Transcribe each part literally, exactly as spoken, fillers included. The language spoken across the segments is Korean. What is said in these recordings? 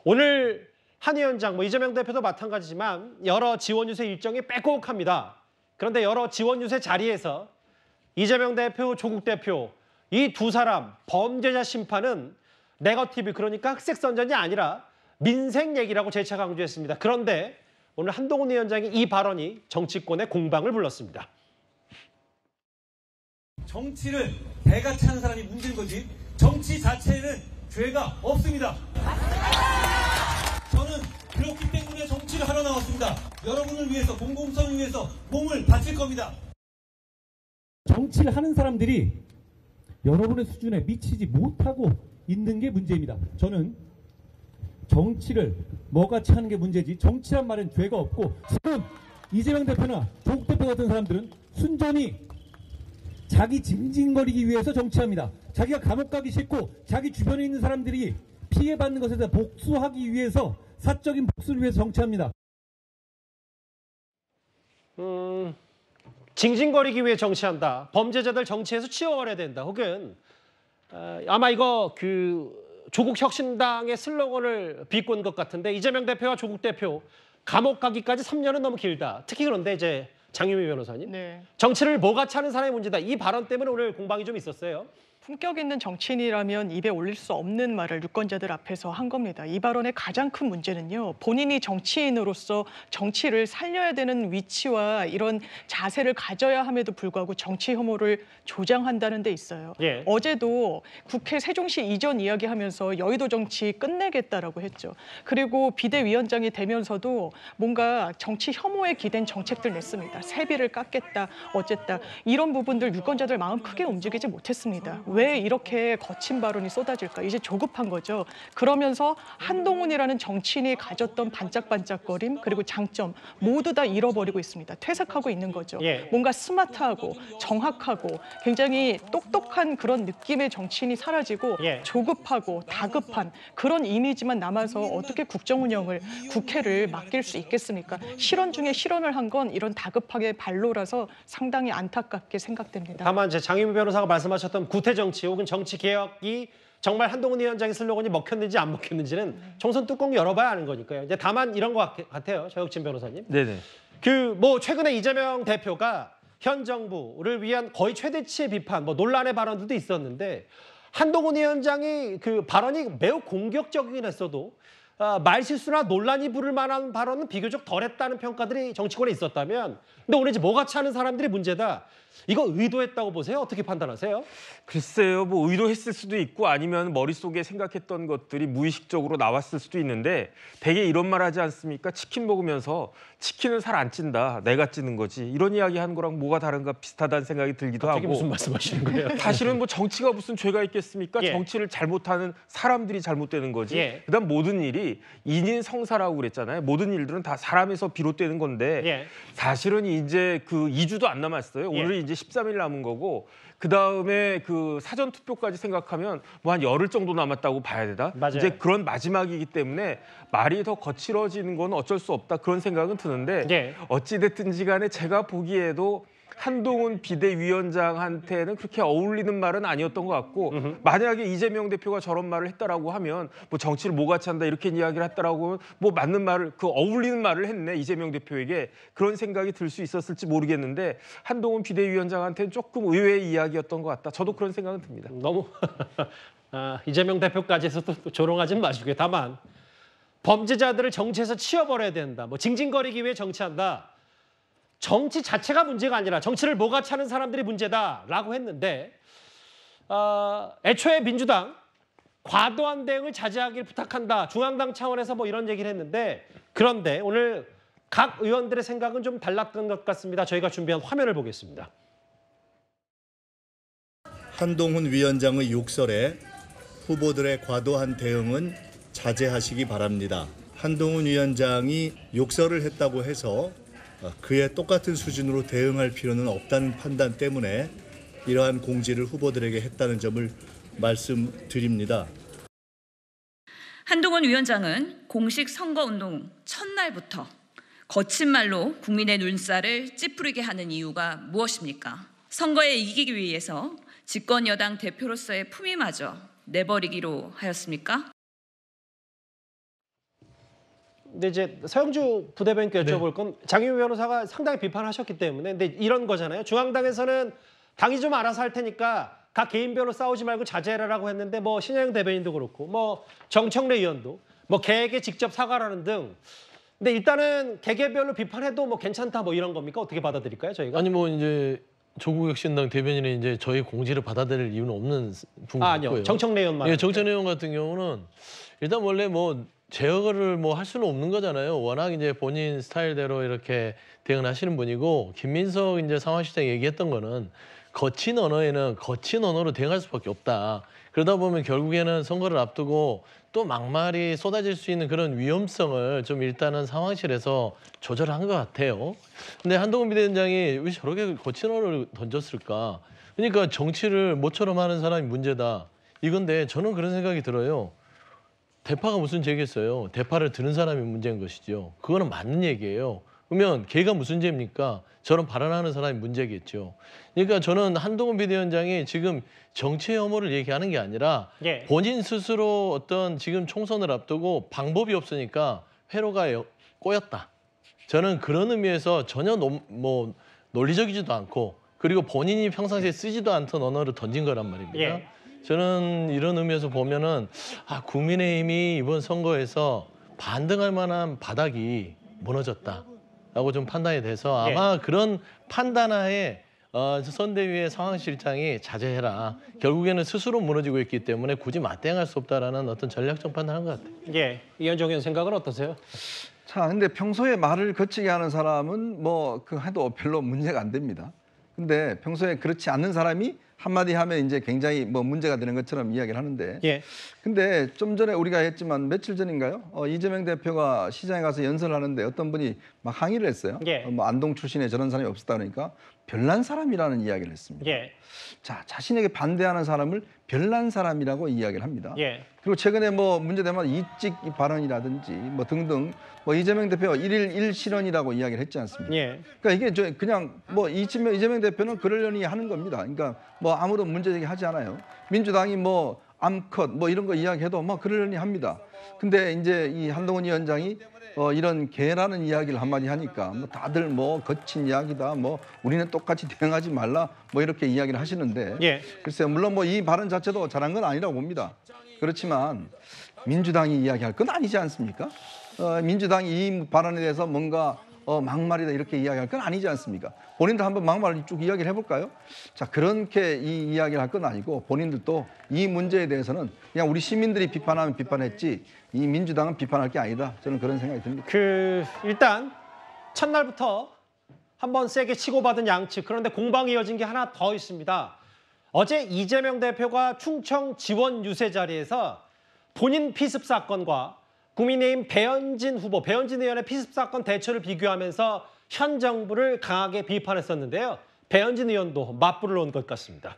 오늘 한 위원장, 뭐 이재명 대표도 마찬가지지만 여러 지원 유세 일정이 빼곡합니다. 그런데 여러 지원 유세 자리에서 이재명 대표, 조국 대표 이 두 사람 범죄자 심판은 네거티브, 그러니까 흑색 선전이 아니라 민생 얘기라고 재차 강조했습니다. 그런데 오늘 한동훈 위원장의 이 발언이 정치권의 공방을 불렀습니다. 정치를 배가 차는 사람이 문제인 거지 정치 자체에는 죄가 없습니다. 저는 그렇기 때문에 정치를 하러 나왔습니다. 여러분을 위해서, 공공성을 위해서 몸을 바칠 겁니다. 정치를 하는 사람들이 여러분의 수준에 미치지 못하고 있는 게 문제입니다. 저는 정치를 뭐같이 하는 게 문제지, 정치란 말은 죄가 없고, 지금 이재명 대표나 조국 대표 같은 사람들은 순전히 자기 징징거리기 위해서 정치합니다. 자기가 감옥 가기 싫고 자기 주변에 있는 사람들이 피해받는 것에 대해 복수하기 위해서, 사적인 복수를 위해서 정치합니다. 음, 징징거리기 위해 정치한다. 범죄자들 정치에서 치워버려야 된다. 혹은 어, 아마 이거 그 조국 혁신당의 슬로건을 비꼰 것 같은데, 이재명 대표와 조국 대표 감옥 가기까지 삼 년은 너무 길다. 특히 그런데 이제 장유미 변호사님, 네. 정치를 뭐같이 하는 사람의 문제다. 이 발언 때문에 오늘 공방이 좀 있었어요. 품격 있는 정치인이라면 입에 올릴 수 없는 말을 유권자들 앞에서 한 겁니다. 이 발언의 가장 큰 문제는요, 본인이 정치인으로서 정치를 살려야 되는 위치와 이런 자세를 가져야 함에도 불구하고 정치 혐오를 조장한다는 데 있어요. 예. 어제도 국회 세종시 이전 이야기하면서 여의도 정치 끝내겠다라고 했죠. 그리고 비대위원장이 되면서도 뭔가 정치 혐오에 기댄 정책들 냈습니다. 세비를 깎겠다, 어쨌다. 이런 부분들 유권자들 마음 크게 움직이지 못했습니다. 왜 이렇게 거친 발언이 쏟아질까? 이제 조급한 거죠. 그러면서 한동훈이라는 정치인이 가졌던 반짝반짝거림, 그리고 장점 모두 다 잃어버리고 있습니다. 퇴색하고 있는 거죠. 예. 뭔가 스마트하고 정확하고 굉장히 똑똑한 그런 느낌의 정치인이 사라지고 예. 조급하고 다급한 그런 이미지만 남아서 어떻게 국정 운영을, 국회를 맡길 수 있겠습니까? 실언 중에 실언을 한 건 이런 다급하게 발로라서 상당히 안타깝게 생각됩니다. 다만 이제 장유미 변호사가 말씀하셨던 구태 정치 혹은 정치 개혁이 정말 한동훈 위원장의 슬로건이 먹혔는지 안 먹혔는지는 총선 뚜껑 열어봐야 아는 거니까요. 이제 다만 이런 것 같아요, 저혁진 변호사님. 네네. 그 뭐 최근에 이재명 대표가 현 정부를 위한 거의 최대치의 비판, 뭐 논란의 발언들도 있었는데, 한동훈 위원장이 그 발언이 매우 공격적이긴 했어도 아, 말실수나 논란이 부를 만한 발언은 비교적 덜했다는 평가들이 정치권에 있었다면, 근데 오늘 이제 뭐같이 하는 사람들이 문제다. 이거 의도했다고 보세요? 어떻게 판단하세요? 글쎄요, 뭐 의도했을 수도 있고 아니면 머릿속에 생각했던 것들이 무의식적으로 나왔을 수도 있는데, 되게 이런 말 하지 않습니까? 치킨 먹으면서 치킨은 살 안 찐다, 내가 찌는 거지. 이런 이야기 하는 거랑 뭐가 다른가, 비슷하다는 생각이 들기도 하고. 무슨 말씀하시는 거예요? 사실은 뭐 정치가 무슨 죄가 있겠습니까? 예. 정치를 잘못하는 사람들이 잘못되는 거지. 예. 그다음 모든 일이 인인성사라고 그랬잖아요. 모든 일들은 다 사람에서 비롯되는 건데 예. 사실은 이제 그 이 주도 안 남았어요. 오늘은 예. 이제 십삼 일 남은 거고, 그 다음에 그 사전 투표까지 생각하면 뭐 한 열흘 정도 남았다고 봐야 되다. 맞아요. 이제 그런 마지막이기 때문에 말이 더 거칠어지는 건 어쩔 수 없다, 그런 생각은 드는데 예. 어찌 됐든지 간에 제가 보기에도 한동훈 비대위원장한테는 그렇게 어울리는 말은 아니었던 것 같고, 으흠. 만약에 이재명 대표가 저런 말을 했다라고 하면, 뭐 정치를 뭐같이 한다 이렇게 이야기를 했다라고 하면 뭐 맞는 말을, 그 어울리는 말을 했네 이재명 대표에게, 그런 생각이 들 수 있었을지 모르겠는데, 한동훈 비대위원장한테는 조금 의외의 이야기였던 것 같다. 저도 그런 생각은 듭니다. 너무 아, 이재명 대표까지 해서 또 조롱하진 마시고요. 다만 범죄자들을 정치에서 치워버려야 된다, 뭐 징징거리기 위해 정치한다, 정치 자체가 문제가 아니라 정치를 뭐같이 하는 사람들이 문제다라고 했는데, 어, 애초에 민주당 과도한 대응을 자제하길 부탁한다, 중앙당 차원에서 뭐 이런 얘기를 했는데, 그런데 오늘 각 의원들의 생각은 좀 달랐던 것 같습니다. 저희가 준비한 화면을 보겠습니다. 한동훈 위원장의 욕설에 후보들의 과도한 대응은 자제하시기 바랍니다. 한동훈 위원장이 욕설을 했다고 해서 그에 똑같은 수준으로 대응할 필요는 없다는 판단 때문에 이러한 공지를 후보들에게 했다는 점을 말씀드립니다. 한동훈 위원장은 공식 선거운동 첫날부터 거친 말로 국민의 눈살을 찌푸리게 하는 이유가 무엇입니까? 선거에 이기기 위해서 집권 여당 대표로서의 품위마저 내버리기로 하였습니까? 근데 이제 서영주 부대변인께 여쭤볼 건 장윤 변호사가 상당히 비판하셨기 때문에 근데 이런 거잖아요. 중앙당에서는 당이 좀 알아서 할 테니까 각 개인별로 싸우지 말고 자제해라라고 했는데 뭐 신혜영 대변인도 그렇고 뭐 정청래 의원도 뭐 개에게 직접 사과라는 등. 근데 일단은 개개별로 비판해도 뭐 괜찮다 뭐 이런 겁니까? 어떻게 받아들일까요, 저희가? 아니 뭐 이제 조국 혁신당 대변인이 이제 저희 공지를 받아들일 이유는 없는 분 아, 같고요. 아니요. 정청래 의원만. 예, 정청래 의원 같은 경우는 일단 원래 뭐 제어를 뭐 할 수는 없는 거잖아요. 워낙 이제 본인 스타일대로 이렇게 대응하시는 분이고 김민석 이제 상황실장 얘기했던 거는 거친 언어에는 거친 언어로 대응할 수밖에 없다. 그러다 보면 결국에는 선거를 앞두고 또 막말이 쏟아질 수 있는 그런 위험성을 좀 일단은 상황실에서 조절한 것 같아요. 근데 한동훈 비대위원장이 왜 저렇게 거친 언어를 던졌을까? 그러니까 정치를 모처럼 하는 사람이 문제다. 이건데 저는 그런 생각이 들어요. 대파가 무슨 죄겠어요? 대파를 드는 사람이 문제인 것이죠. 그거는 맞는 얘기예요. 그러면 걔가 무슨 죄입니까? 저런 발언하는 사람이 문제겠죠. 그러니까 저는 한동훈 비대위원장이 지금 정치 혐오를 얘기하는 게 아니라 예. 본인 스스로 어떤 지금 총선을 앞두고 방법이 없으니까 회로가 꼬였다. 저는 그런 의미에서 전혀 노, 뭐 논리적이지도 않고 그리고 본인이 평상시에 쓰지도 않던 언어를 던진 거란 말입니다. 예. 저는 이런 의미에서 보면은 아, 국민의힘이 이번 선거에서 반등할 만한 바닥이 무너졌다라고 좀 판단이 돼서 아마 예. 그런 판단하에 어, 선대위의 상황실장이 자제해라. 결국에는 스스로 무너지고 있기 때문에 굳이 맞대응할 수 없다라는 어떤 전략적 판단한 것 같아요. 예, 이현정 의원 생각은 어떠세요? 자, 근데 평소에 말을 거치게 하는 사람은 뭐 그 해도 별로 문제가 안 됩니다. 근데 평소에 그렇지 않는 사람이 한마디 하면 이제 굉장히 뭐 문제가 되는 것처럼 이야기를 하는데. 예. 근데 좀 전에 우리가 했지만 며칠 전인가요? 어, 이재명 대표가 시장에 가서 연설을 하는데 어떤 분이 막 항의를 했어요. 예. 어, 뭐 안동 출신에 저런 사람이 없었다 그러니까 별난 사람이라는 이야기를 했습니다. 예. 자, 자신에게 반대하는 사람을 별난 사람이라고 이야기를 합니다. 예. 그리고 최근에 뭐 문제되면 이직 발언이라든지 뭐 등등 뭐 이재명 대표가 일일 일실언이라고 이야기를 했지 않습니까? 예. 그러니까 이게 저 그냥 뭐 이재명, 이재명 대표는 그러려니 하는 겁니다. 그러니까 뭐 아무런 문제 제기하지 않아요. 민주당이 뭐 암컷 뭐 이런 거 이야기해도 뭐 그러려니 합니다. 근데 이제 이 한동훈 위원장이 어, 이런 개라는 이야기를 한마디 하니까 뭐 다들 뭐 거친 이야기다, 뭐 우리는 똑같이 대응하지 말라, 뭐 이렇게 이야기를 하시는데 예. 글쎄요, 물론 뭐 이 발언 자체도 잘한 건 아니라고 봅니다. 그렇지만 민주당이 이야기할 건 아니지 않습니까? 어, 민주당이 이 발언에 대해서 뭔가 어, 막말이다 이렇게 이야기할 건 아니지 않습니까? 본인도 한번 막말을 쭉 이야기를 해볼까요? 자, 그렇게 이 이야기를 할 건 아니고 본인들도 이 문제에 대해서는 그냥 우리 시민들이 비판하면 비판했지 이 민주당은 비판할 게 아니다. 저는 그런 생각이 듭니다. 그 일단 첫날부터 한번 세게 치고받은 양측. 그런데 공방이 이어진 게 하나 더 있습니다. 어제 이재명 대표가 충청 지원 유세 자리에서 본인 피습 사건과 국민의힘 배현진 후보, 배현진 의원의 피습 사건 대처를 비교하면서 현 정부를 강하게 비판했었는데요. 배현진 의원도 맞불을 놓은 것 같습니다.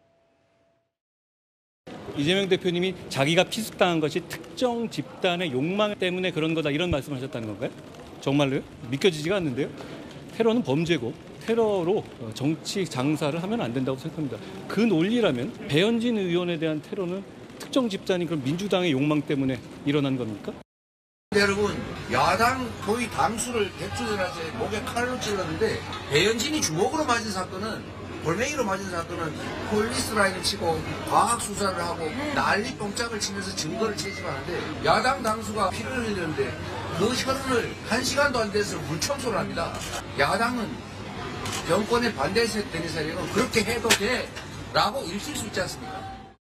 이재명 대표님이 자기가 피습당한 것이 특정 집단의 욕망 때문에 그런 거다 이런 말씀을 하셨다는 건가요? 정말로요? 믿겨지지가 않는데요. 테러는 범죄고 테러로 정치 장사를 하면 안 된다고 생각합니다. 그 논리라면 배현진 의원에 대한 테러는 특정 집단이 그럼 민주당의 욕망 때문에 일어난 겁니까? 여러분, 야당 거의 당수를 대투들한테 목에 칼로 찔렀는데 배현진이 주먹으로 맞은 사건은 골뱅이로 맞은 사건은 폴리스 라인을 치고 과학 수사를 하고 난리 뽕짝을 치면서 증거를 채집하는데 야당 당수가 피를 흘렸는데 그 혈흔을 한 시간도 안 돼서 물청소를 합니다. 야당은 정권에 반대되는 세력은 그렇게 해도 돼 라고 읽힐 수 있지 않습니까?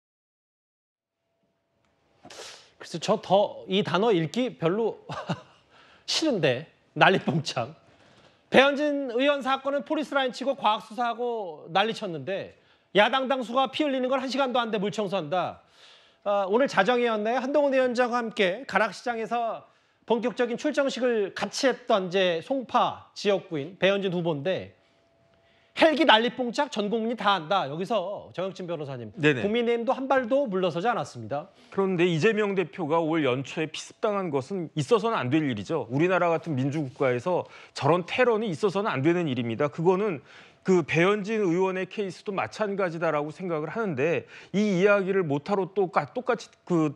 그래서 저 더 이 단어 읽기 별로 싫은데 난리뽕창. 배현진 의원 사건은 포리스라인 치고 과학 수사하고 난리쳤는데 야당 당수가 피 흘리는 걸 한 시간도 안 돼 물청소한다. 어, 오늘 자정이었나요? 한동훈 위원장과 함께 가락시장에서 본격적인 출정식을 같이 했던 이제 송파 지역구인 배현진 후보인데 헬기 난리뽕짝 전 국민이 다 안다. 여기서 정혁진 변호사님, 네네. 국민의힘도 한 발도 물러서지 않았습니다. 그런데 이재명 대표가 올 연초에 피습당한 것은 있어서는 안 될 일이죠. 우리나라 같은 민주국가에서 저런 테러는 있어서는 안 되는 일입니다. 그거는 그 배현진 의원의 케이스도 마찬가지다라고 생각을 하는데 이 이야기를 못하러 또 똑같이 그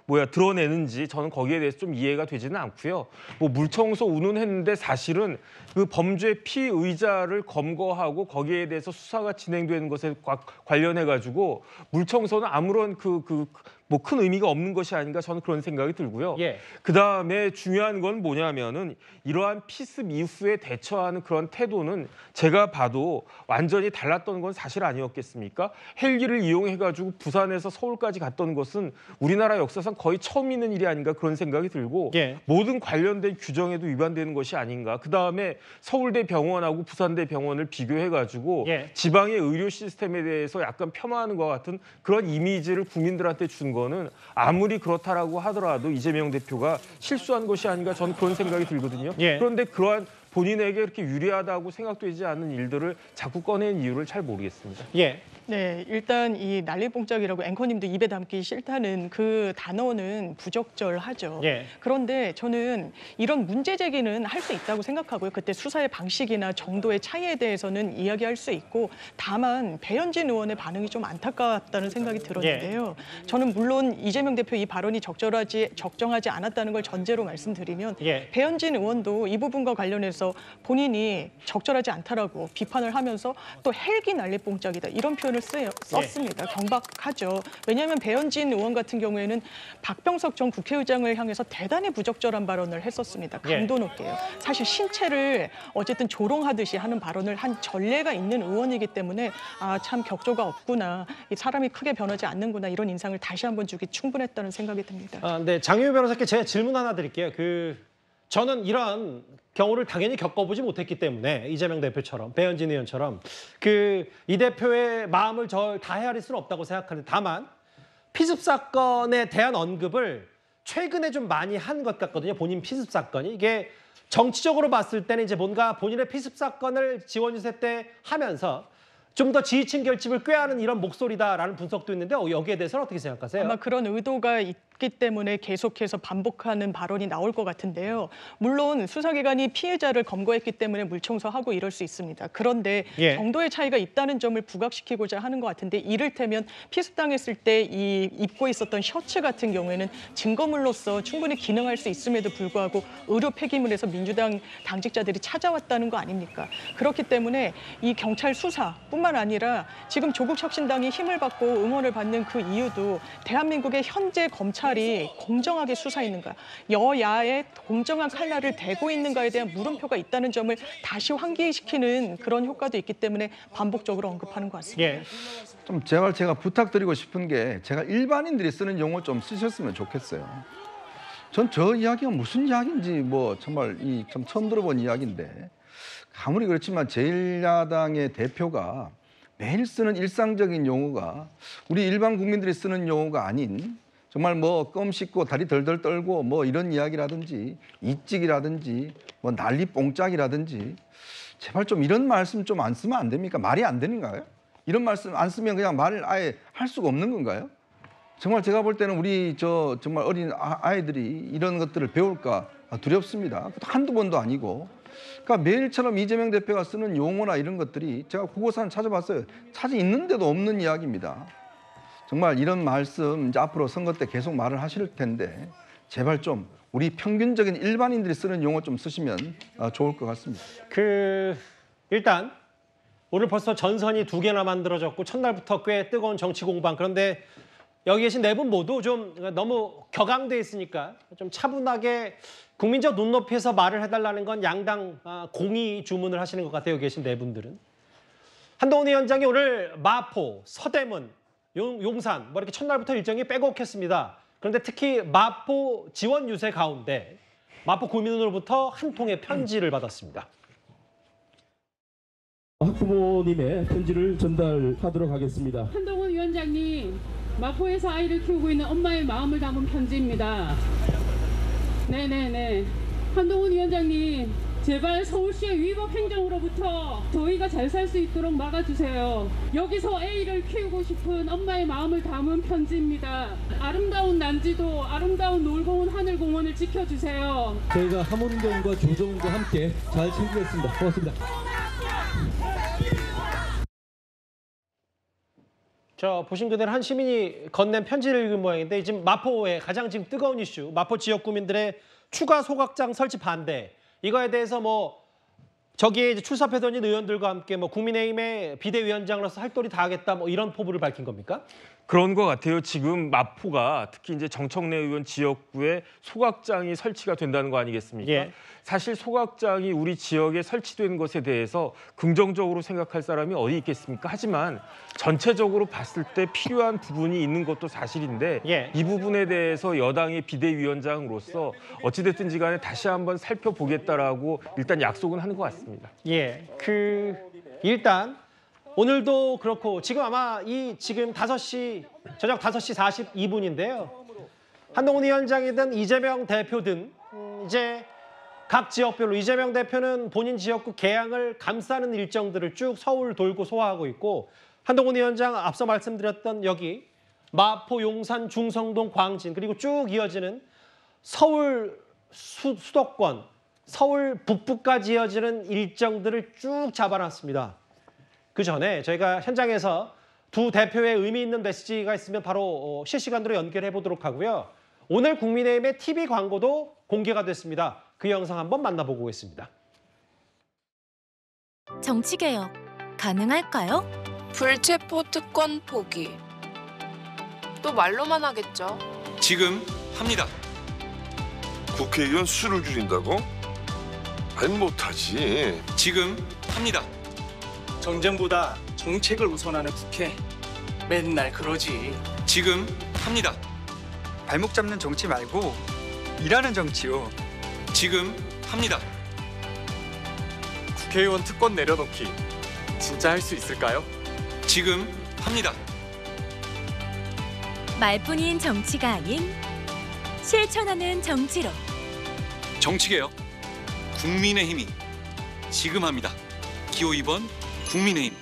뭐야 드러내는지 저는 거기에 대해서 좀 이해가 되지는 않고요. 뭐 물청소 운운했는데 사실은 그 범죄 피의자를 검거하고 거기에 대해서 수사가 진행되는 것에 관련해 가지고 물청소는 아무런 그 그 뭐 큰 의미가 없는 것이 아닌가 저는 그런 생각이 들고요. 예. 그다음에 중요한 건 뭐냐면은 이러한 피습 이후에 대처하는 그런 태도는 제가 봐도 완전히 달랐던 건 사실 아니었겠습니까? 헬기를 이용해 가지고 부산에서 서울까지 갔던 것은 우리나라 역사상 거의 처음 있는 일이 아닌가 그런 생각이 들고 예. 모든 관련된 규정에도 위반되는 것이 아닌가. 그다음에 서울대 병원하고 부산대 병원을 비교해 가지고 예. 지방의 의료 시스템에 대해서 약간 폄하하는 것 같은 그런 이미지를 국민들한테 준 거는 아무리 그렇다라고 하더라도 이재명 대표가 실수한 것이 아닌가 저는 그런 생각이 들거든요. 예. 그런데 그러한 본인에게 그렇게 유리하다고 생각되지 않는 일들을 자꾸 꺼낸 이유를 잘 모르겠습니다. 예. 네, 일단 이 난리봉짝이라고 앵커님도 입에 담기 싫다는 그 단어는 부적절하죠. 예. 그런데 저는 이런 문제 제기는 할 수 있다고 생각하고요. 그때 수사의 방식이나 정도의 차이에 대해서는 이야기할 수 있고 다만 배현진 의원의 반응이 좀 안타깝다는 생각이 들었는데요. 예. 저는 물론 이재명 대표 이 발언이 적절하지 적정하지 않았다는 걸 전제로 말씀드리면 예. 배현진 의원도 이 부분과 관련해서 본인이 적절하지 않다라고 비판을 하면서 또 헬기 난리봉짝이다 이런 표현을 쓰여, 썼습니다. 예. 경박하죠. 왜냐하면 배현진 의원 같은 경우에는 박병석 전 국회의장을 향해서 대단히 부적절한 발언을 했었습니다. 강도 높게요. 사실 신체를 어쨌든 조롱하듯이 하는 발언을 한 전례가 있는 의원이기 때문에 아, 참 격조가 없구나. 이 사람이 크게 변하지 않는구나. 이런 인상을 다시 한번 주기 충분했다는 생각이 듭니다. 아, 네, 장유미 변호사께 제가 질문 하나 드릴게요. 그 저는 이러한 경우를 당연히 겪어보지 못했기 때문에 이재명 대표처럼 배현진 의원처럼 그 이 대표의 마음을 절 다 헤아릴 수는 없다고 생각하는데 다만 피습 사건에 대한 언급을 최근에 좀 많이 한 것 같거든요. 본인 피습 사건이 이게 정치적으로 봤을 때는 이제 뭔가 본인의 피습 사건을 지원 유세 때 하면서 좀 더 지지층 결집을 꾀하는 이런 목소리다라는 분석도 있는데 여기에 대해서는 어떻게 생각하세요? 아마 그런 의도가 있기 때문에 계속해서 반복하는 발언이 나올 것 같은데요. 물론 수사기관이 피해자를 검거했기 때문에 물청소하고 이럴 수 있습니다. 그런데 예. 정도의 차이가 있다는 점을 부각시키고자 하는 것 같은데 이를테면 피습당했을 때 이 입고 있었던 셔츠 같은 경우에는 증거물로서 충분히 기능할 수 있음에도 불구하고 의료 폐기물에서 민주당 당직자들이 찾아왔다는 거 아닙니까? 그렇기 때문에 이 경찰 수사뿐만 아니라 지금 조국 혁신당이 힘을 받고 응원을 받는 그 이유도 대한민국의 현재 검찰이 공정하게 수사했는가, 여야의 공정한 칼날을 대고 있는가에 대한 물음표가 있다는 점을 다시 환기시키는 그런 효과도 있기 때문에 반복적으로 언급하는 것 같습니다. 예. 좀 제발 제가 부탁드리고 싶은 게 제가 일반인들이 쓰는 용어 좀 쓰셨으면 좋겠어요. 전 저 이야기가 무슨 이야기인지 뭐 정말 이 참 처음 들어본 이야기인데 아무리 그렇지만 제일 야당의 대표가 매일 쓰는 일상적인 용어가 우리 일반 국민들이 쓰는 용어가 아닌 정말 뭐 껌 씹고 다리 덜덜 떨고 뭐 이런 이야기라든지 이찍이라든지 뭐 난리 뽕짝이라든지 제발 좀 이런 말씀 좀 안 쓰면 안 됩니까? 말이 안 되는가요? 이런 말씀 안 쓰면 그냥 말을 아예 할 수가 없는 건가요? 정말 제가 볼 때는 우리 저 정말 어린 아이들이 이런 것들을 배울까 두렵습니다. 한두 번도 아니고. 그러니까 매일처럼 이재명 대표가 쓰는 용어나 이런 것들이 제가 국어사는 찾아봤어요. 찾아 있는데도 없는 이야기입니다. 정말 이런 말씀 이제 앞으로 선거 때 계속 말을 하실 텐데 제발 좀 우리 평균적인 일반인들이 쓰는 용어 좀 쓰시면 좋을 것 같습니다. 그 일단 오늘 벌써 전선이 두 개나 만들어졌고 첫날부터 꽤 뜨거운 정치 공방. 그런데 여기 계신 네 분 모두 좀 너무 격앙돼 있으니까 좀 차분하게 국민적 눈높이에서 말을 해달라는 건 양당 공의 주문을 하시는 것 같아요. 여기 계신 네 분들은. 한동훈 위원장이 오늘 마포, 서대문, 용, 용산 뭐 이렇게 첫날부터 일정이 빼곡했습니다. 그런데 특히 마포 지원 유세 가운데 마포 구민으로부터 한 통의 편지를 받았습니다. 학부모님의 편지를 전달하도록 하겠습니다. 한동훈 위원장님, 마포에서 아이를 키우고 있는 엄마의 마음을 담은 편지입니다. 네네네. 한동훈 위원장님, 제발 서울시의 위법 행정으로부터 저희가 잘 살 수 있도록 막아주세요. 여기서 A를 키우고 싶은 엄마의 마음을 담은 편지입니다. 아름다운 난지도, 아름다운 놀고운 하늘공원을 지켜주세요. 저희가 함원경과 조정과 함께 잘 챙기겠습니다. 고맙습니다. 저 보신 그대로 한 시민이 건넨 편지를 읽은 모양인데 지금 마포의 가장 지금 뜨거운 이슈, 마포 지역 구민들의 추가 소각장 설치 반대. 이거에 대해서 뭐 저기에 이제 출사표 던진 의원들과 함께 뭐 국민의힘의 비대위원장으로서 할 도리 다 하겠다 뭐 이런 포부를 밝힌 겁니까? 그런 것 같아요. 지금 마포가 특히 이제 정청래 의원 지역구에 소각장이 설치가 된다는 거 아니겠습니까? 예. 사실 소각장이 우리 지역에 설치된 것에 대해서 긍정적으로 생각할 사람이 어디 있겠습니까? 하지만 전체적으로 봤을 때 필요한 부분이 있는 것도 사실인데 예. 이 부분에 대해서 여당의 비대위원장으로서 어찌됐든지 간에 다시 한번 살펴보겠다라고 일단 약속은 하는 것 같습니다. 예, 그 일단 오늘도 그렇고 지금 아마 이 지금 다섯 시 저녁 다섯 시 사십이 분인데요. 한동훈 위원장이든 이재명 대표든 음, 이제 각 지역별로 이재명 대표는 본인 지역구 개항을 감싸는 일정들을 쭉 서울 돌고 소화하고 있고 한동훈 위원장 앞서 말씀드렸던 여기 마포, 용산, 중성동, 광진 그리고 쭉 이어지는 서울 수, 수도권, 서울 북부까지 이어지는 일정들을 쭉 잡아놨습니다. 그 전에 저희가 현장에서 두 대표의 의미 있는 메시지가 있으면 바로 실시간으로 연결해 보도록 하고요. 오늘 국민의힘의 티비 광고도 공개가 됐습니다. 그 영상 한번 만나보고 오겠습니다. 정치개혁 가능할까요? 불체포 특권 포기. 또 말로만 하겠죠. 지금 합니다. 국회의원 수를 줄인다고? 아니 못하지. 지금 합니다. 정쟁보다 정책을 우선하는 국회. 맨날 그러지. 지금 합니다. 발목 잡는 정치 말고 일하는 정치요. 지금 합니다. 국회의원 특권 내려놓기 진짜 할 수 있을까요? 지금 합니다. 말뿐인 정치가 아닌 실천하는 정치로. 정치개혁 국민의힘이 지금 합니다. 기호 이 번 국민의힘.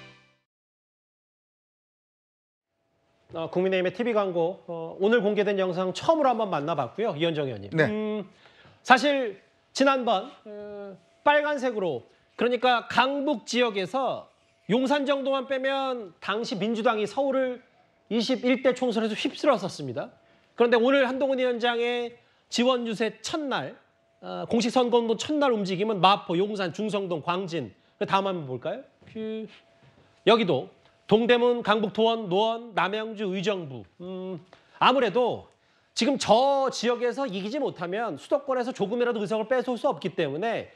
어, 국민의힘의 티비 광고 어, 오늘 공개된 영상 처음으로 한번 만나봤고요. 이현정 의원님. 네. 음, 사실 지난번 어, 빨간색으로 그러니까 강북 지역에서 용산 정도만 빼면 당시 민주당이 서울을 이십일 대 총선에서 휩쓸었었습니다. 그런데 오늘 한동훈 위원장의 지원 유세 첫날 어, 공식 선거운동 첫날 움직임은 마포, 용산, 중성동, 광진. 그 다음 한번 볼까요? 그, 여기도 동대문, 강북, 도원, 노원, 남양주, 의정부. 음, 아무래도 지금 저 지역에서 이기지 못하면 수도권에서 조금이라도 의석을 뺏을 수 없기 때문에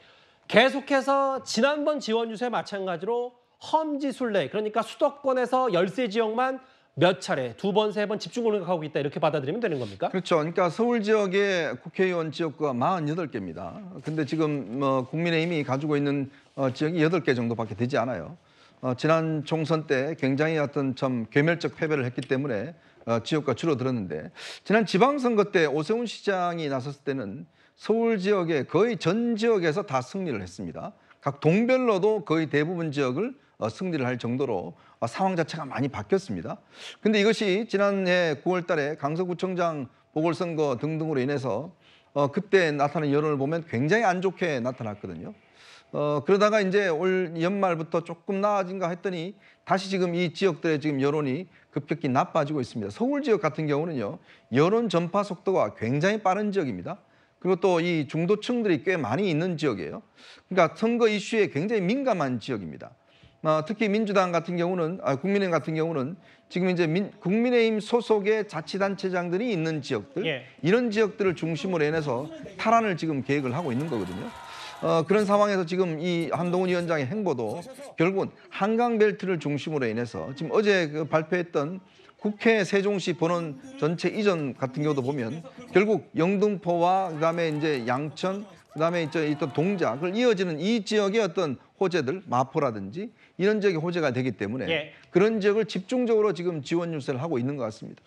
계속해서 지난번 지원 유세 마찬가지로 험지순례, 그러니까 수도권에서 열세 지역만 몇 차례, 두 번, 세 번 집중 공격하고 있다 이렇게 받아들이면 되는 겁니까? 그렇죠. 그러니까 서울 지역의 국회의원 지역구가 사십팔 개입니다. 근데 지금 뭐 국민의힘이 가지고 있는 어, 지역이 여덟 개 정도밖에 되지 않아요. 어, 지난 총선 때 굉장히 어떤 좀 괴멸적 패배를 했기 때문에 어, 지역구가 줄어들었는데 지난 지방선거 때 오세훈 시장이 나섰을 때는 서울 지역의 거의 전 지역에서 다 승리를 했습니다. 각 동별로도 거의 대부분 지역을 어, 승리를 할 정도로 어, 상황 자체가 많이 바뀌었습니다. 근데 이것이 지난해 구월 달에 강서구청장 보궐선거 등등으로 인해서 어, 그때 나타난 여론을 보면 굉장히 안 좋게 나타났거든요. 어, 그러다가 이제 올 연말부터 조금 나아진가 했더니 다시 지금 이 지역들의 지금 여론이 급격히 나빠지고 있습니다. 서울 지역 같은 경우는요, 여론 전파 속도가 굉장히 빠른 지역입니다. 그리고 또 이 중도층들이 꽤 많이 있는 지역이에요. 그러니까 선거 이슈에 굉장히 민감한 지역입니다. 어, 특히 민주당 같은 경우는, 아, 국민의힘 같은 경우는 지금 이제 민, 국민의힘 소속의 자치단체장들이 있는 지역들, 예. 이런 지역들을 중심으로 해서 탈환을 지금 계획을 하고 있는 거거든요. 어, 그런 상황에서 지금 이 한동훈 위원장의 행보도 결국은 한강벨트를 중심으로 인해서 지금 어제 그 발표했던 국회 세종시 본원 전체 이전 같은 경우도 보면 결국 영등포와 그다음에 이제 양천, 그다음에 이제 또 동작, 그걸 이어지는 이 지역의 어떤 호재들, 마포라든지 이런 지역의 호재가 되기 때문에 예. 그런 지역을 집중적으로 지금 지원 유세를 하고 있는 것 같습니다.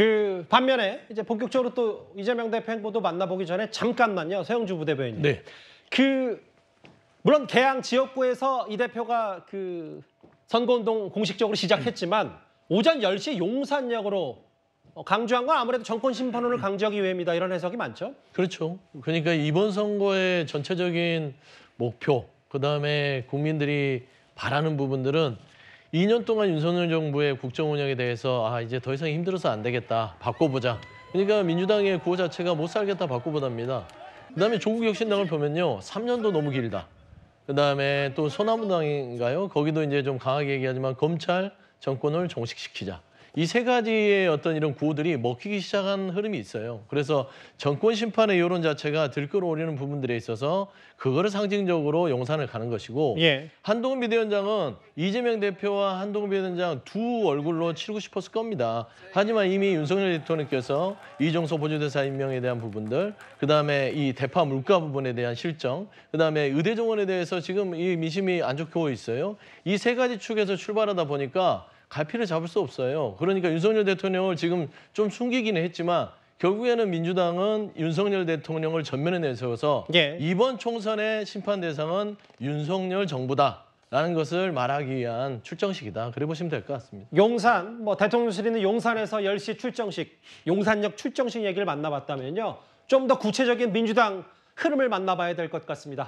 그 반면에 이제 본격적으로 또 이재명 대표 행보도 만나보기 전에 잠깐만요, 서영주 부대변인님. 네. 그 물론 개항 지역구에서 이 대표가 그 선거운동 공식적으로 시작했지만 오전 열 시 용산역으로 강조한 건 아무래도 정권 심판론을 강조하기 위함이다 이런 해석이 많죠. 그렇죠. 그러니까 이번 선거의 전체적인 목표, 그다음에 국민들이 바라는 부분들은 이 년 동안 윤석열 정부의 국정 운영에 대해서 아 이제 더 이상 힘들어서 안 되겠다. 바꿔보자. 그러니까 민주당의 구호 자체가 못 살겠다 바꿔보답니다. 그다음에 조국혁신당을 보면요. 삼 년도 너무 길다. 그다음에 또 소나무당인가요? 거기도 이제 좀 강하게 얘기하지만 검찰 정권을 종식시키자. 이 세 가지의 어떤 이런 구호들이 먹히기 시작한 흐름이 있어요. 그래서 정권 심판의 여론 자체가 들끓어오르는 부분들에 있어서 그거를 상징적으로 용산을 가는 것이고 예. 한동훈 비대위원장은 이재명 대표와 한동훈 비대위원장 두 얼굴로 치르고 싶었을 겁니다. 하지만 이미 윤석열 대통령께서 이종서 보조대사 임명에 대한 부분들, 그다음에 이 대파 물가 부분에 대한 실정, 그다음에 의대 정원에 대해서 지금 이 민심이 안 좋게 있어요. 이 세 가지 축에서 출발하다 보니까 갈피를 잡을 수 없어요. 그러니까 윤석열 대통령을 지금 좀 숨기기는 했지만 결국에는 민주당은 윤석열 대통령을 전면에 내세워서 예. 이번 총선의 심판 대상은 윤석열 정부다라는 것을 말하기 위한 출정식이다. 그래 보시면 될 것 같습니다. 용산, 뭐 대통령실 있는 용산에서 열 시 출정식, 용산역 출정식 얘기를 만나봤다면요. 좀 더 구체적인 민주당 흐름을 만나봐야 될 것 같습니다.